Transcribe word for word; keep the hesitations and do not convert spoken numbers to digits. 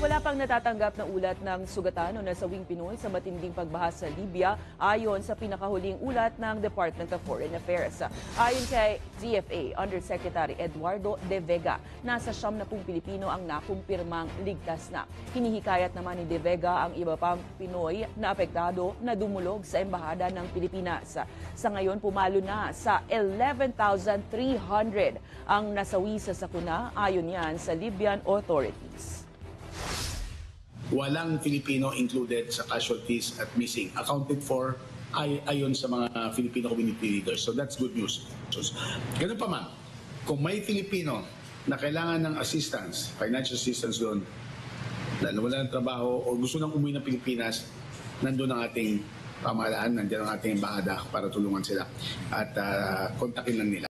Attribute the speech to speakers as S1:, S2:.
S1: Wala pang natatanggap na ulat ng sugatan o nasawing Pinoy sa matinding pagbaha sa Libya ayon sa pinakahuling ulat ng Department of Foreign Affairs. Ayon kay D F A Undersecretary Eduardo De Vega, nasa siyam na pung Pilipino ang nakumpirmang ligtas na. Hinihikayat naman ni De Vega ang iba pang Pinoy na apektado na dumulog sa Embahada ng Pilipinas. Sa ngayon, pumalo na sa eleven thousand three hundred ang nasawi sa sakuna ayon yan sa Libyan authorities.
S2: Walang Filipino included sa casualties at missing. Accounted for ay ayon sa mga Filipino community leaders. So that's good news. So, ganun pa man, kung may Filipino na kailangan ng assistance, financial assistance doon, na wala ng trabaho o gusto nang umuwi ng Pilipinas, nandun ang ating pamahalaan, nandiyan ang ating embahada para tulungan sila at uh, kontakin lang nila.